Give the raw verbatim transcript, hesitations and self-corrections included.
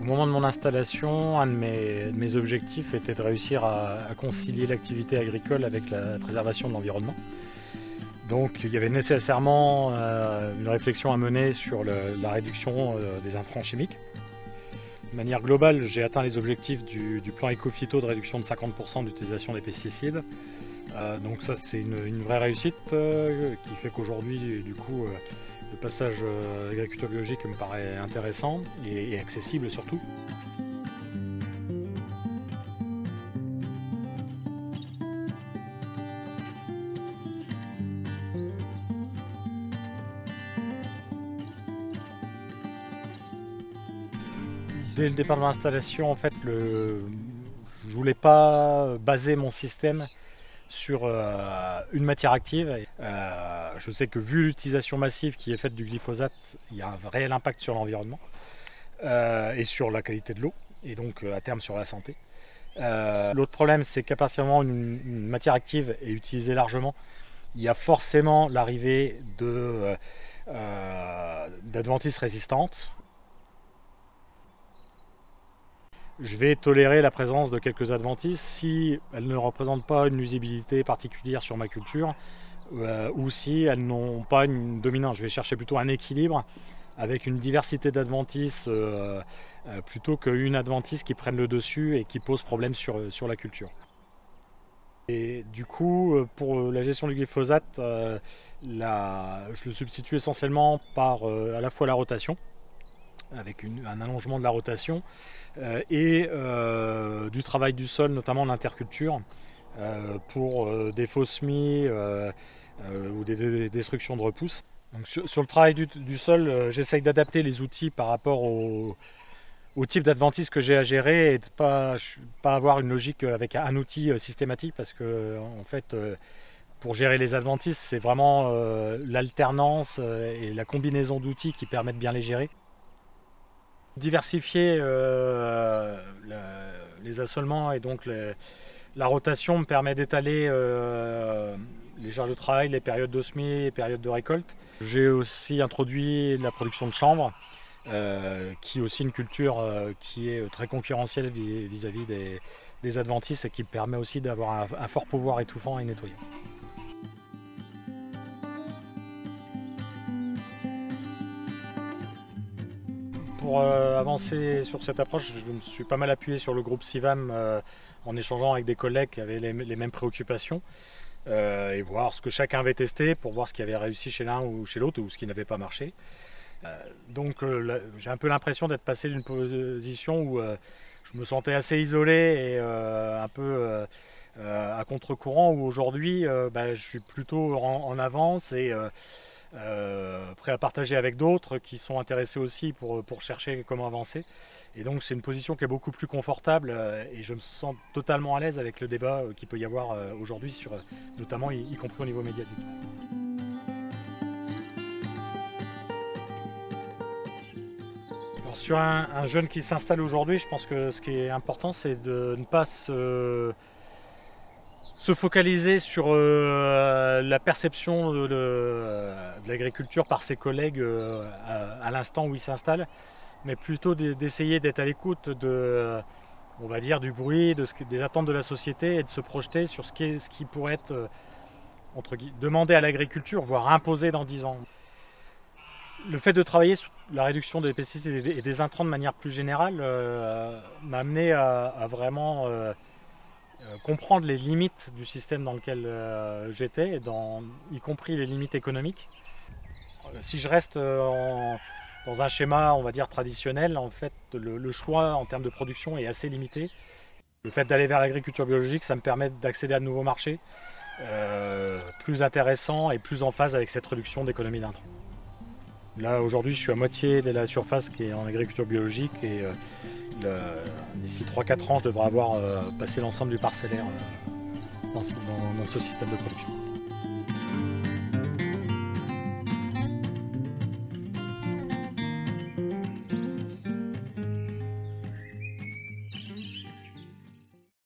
moment de mon installation, un de mes, de mes objectifs était de réussir à, à concilier l'activité agricole avec la préservation de l'environnement. Donc il y avait nécessairement euh, une réflexion à mener sur le, la réduction euh, des intrants chimiques. De manière globale, j'ai atteint les objectifs du, du plan Éco-Phyto de réduction de cinquante pour cent d'utilisation des pesticides. Euh, donc ça c'est une, une vraie réussite euh, qui fait qu'aujourd'hui du coup euh, le passage à l'agriculture biologique me paraît intéressant et, et accessible surtout. Dès le départ de l'installation, en fait, le... je ne voulais pas baser mon système sur euh, une matière active. Euh, je sais que vu l'utilisation massive qui est faite du glyphosate, il y a un réel impact sur l'environnement euh, et sur la qualité de l'eau et donc à terme sur la santé. Euh, L'autre problème, c'est qu'à partir du moment où une, une matière active est utilisée largement, il y a forcément l'arrivée de, euh, d'adventices résistantes. Je vais tolérer la présence de quelques adventices si elles ne représentent pas une nuisibilité particulière sur ma culture euh, ou si elles n'ont pas une dominance. Je vais chercher plutôt un équilibre avec une diversité d'adventices euh, euh, plutôt qu'une adventice qui prenne le dessus et qui pose problème sur, sur la culture. Et du coup, pour la gestion du glyphosate, euh, la, je le substitue essentiellement par euh, à la fois la rotation, avec une, un allongement de la rotation, euh, et euh, du travail du sol, notamment en interculture, euh, pour euh, des faux semis euh, euh, ou des, des destructions de repousses. Donc sur, sur le travail du, du sol, euh, j'essaye d'adapter les outils par rapport au, au type d'adventice que j'ai à gérer et de ne pas, pas avoir une logique avec un outil systématique parce que en fait, euh, pour gérer les adventices, c'est vraiment euh, l'alternance et la combinaison d'outils qui permettent de bien les gérer. Diversifier euh, la, les assolements et donc les, la rotation me permet d'étaler euh, les charges de travail, les périodes de semis, les périodes de récolte. J'ai aussi introduit la production de chanvre, euh, qui est aussi une culture euh, qui est très concurrentielle vis-à-vis des, des adventices et qui permet aussi d'avoir un, un fort pouvoir étouffant et nettoyant. Pour euh, avancer sur cette approche, je me suis pas mal appuyé sur le groupe CIVAM euh, en échangeant avec des collègues qui avaient les, les mêmes préoccupations euh, et voir ce que chacun avait testé pour voir ce qui avait réussi chez l'un ou chez l'autre ou ce qui n'avait pas marché. Euh, donc euh, j'ai un peu l'impression d'être passé d'une position où euh, je me sentais assez isolé et euh, un peu euh, euh, à contre-courant, où aujourd'hui euh, bah, je suis plutôt en, en avance et euh, Euh, prêt à partager avec d'autres qui sont intéressés aussi pour, pour chercher comment avancer. Et donc c'est une position qui est beaucoup plus confortable euh, et je me sens totalement à l'aise avec le débat euh, qu'il peut y avoir euh, aujourd'hui, sur, notamment y, y compris au niveau médiatique. Alors, sur un, un jeune qui s'installe aujourd'hui, je pense que ce qui est important, c'est de ne pas se... se focaliser sur euh, la perception de, de, de l'agriculture par ses collègues euh, à, à l'instant où il s'installe, mais plutôt d'essayer d'être à l'écoute de, on va dire, du bruit, de ce, des attentes de la société et de se projeter sur ce qui, est, ce qui pourrait être euh, entre guillemets, demandé à l'agriculture, voire imposé dans dix ans. Le fait de travailler sur la réduction des pesticides et des intrants de manière plus générale euh, m'a amené à, à vraiment euh, Euh, comprendre les limites du système dans lequel euh, j'étais, y compris les limites économiques. Euh, si je reste euh, en, dans un schéma, on va dire, traditionnel, en fait, le, le choix en termes de production est assez limité. Le fait d'aller vers l'agriculture biologique, ça me permet d'accéder à de nouveaux marchés euh, plus intéressants et plus en phase avec cette réduction d'économie d'intrants. Là, aujourd'hui, je suis à moitié de la surface qui est en agriculture biologique et euh, d'ici trois quatre ans, je devrais avoir euh, passé l'ensemble du parcellaire euh, dans, dans, dans ce système de production.